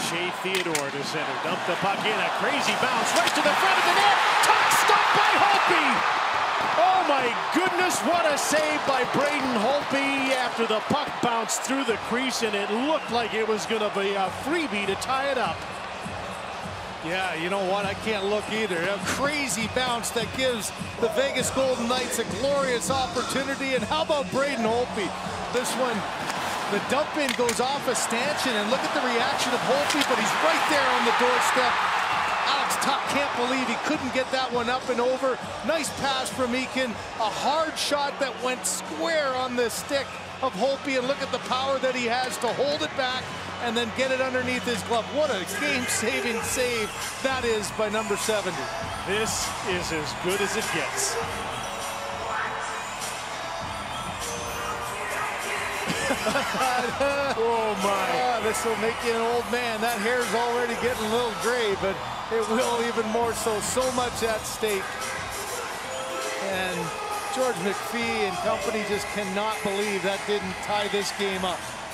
Shea Theodore to center. Dump the puck in. A crazy bounce right to the front of the net. Tuck stopped by Holtby. Oh my goodness, what a save by Braden Holtby after the puck bounced through the crease, and it looked like it was going to be a freebie to tie it up. Yeah, you know what? I can't look either. A crazy bounce that gives the Vegas Golden Knights a glorious opportunity. And how about Braden Holtby? This one, the dump in goes off a stanchion, and look at the reaction of Holtby, but he's right there on the doorstep. Alex Tuch can't believe he couldn't get that one up and over. Nice pass from Eakin. A hard shot that went square on the stick of Holtby, and look at the power that he has to hold it back and then get it underneath his glove. What a game-saving save that is by number 70. This is as good as it gets. Oh my. This will make you an old man. That hair's already getting a little gray, but it will even more so. So much at stake. And George McPhee and company just cannot believe that didn't tie this game up.